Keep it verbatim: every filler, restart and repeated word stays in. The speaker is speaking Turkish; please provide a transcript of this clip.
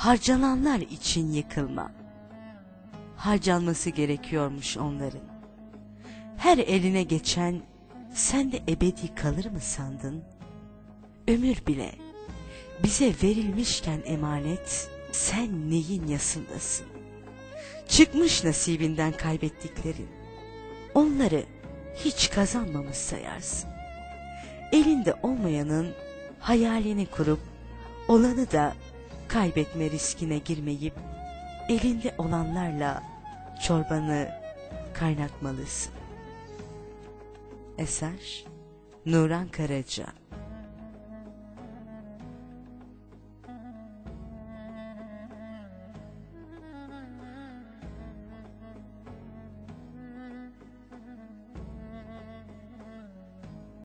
harcananlar için yıkılma. Harcanması gerekiyormuş onların. Her eline geçen sen de ebedi kalır mı sandın? Ömür bile bize verilmişken emanet, sen neyin yasındasın? Çıkmış nasibinden kaybettiklerin, onları hiç kazanmamış sayarsın. Elinde olmayanın hayalini kurup, olanı da kaybetme riskine girmeyip, elinde olanlarla çorbanı kaynatmalısın. Eser Nuran Karaca.